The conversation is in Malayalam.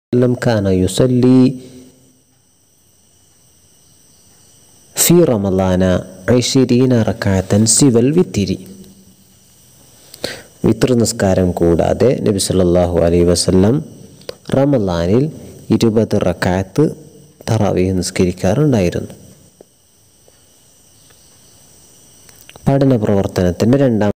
വസല്ലം കാന യുസല്ലി ഫി റമളാന 20 റകഅതൻ സിവൽ വിത്തിരി. വിത്ർ നിസ്കാരം കൂടാതെ നബി സല്ലല്ലാഹു അലൈഹി വസല്ലം റമളാനിൽ 20 റകഅത്ത് തറാവീഹ് നിസ്കരിക്കാറുണ്ടായിരുന്നു. പഠന പ്രവർത്തനത്തിൻ്റെ രണ്ടാം